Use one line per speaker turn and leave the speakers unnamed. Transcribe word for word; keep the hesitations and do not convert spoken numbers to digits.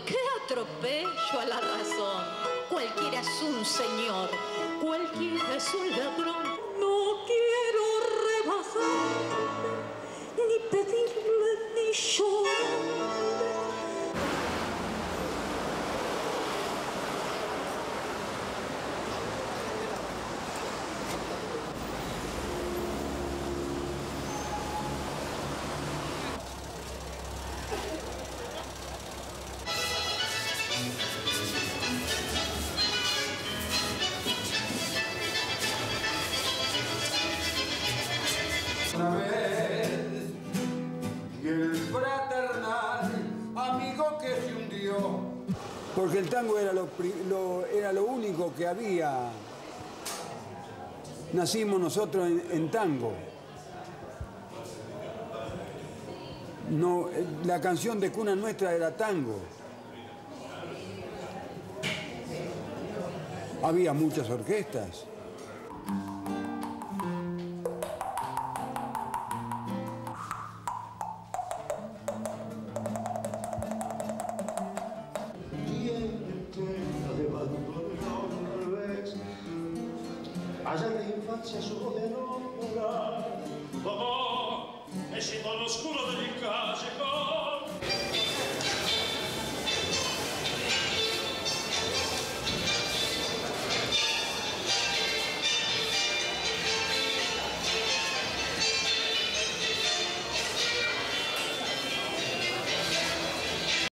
¡Qué atropello a la razón! Cualquiera es un señor, cualquiera es un ladrón. No quiero rebasar, ni pedirle ni llorar.
Una vez y el fraternal amigo que se hundió.
Porque el tango era lo, lo, era lo único que había. Nacimos nosotros en, en tango. No, la canción de cuna nuestra era tango. Había muchas orquestas.
Allá en la infancia su voz de nombrar,
oh, es todo lo oscuro del callejón.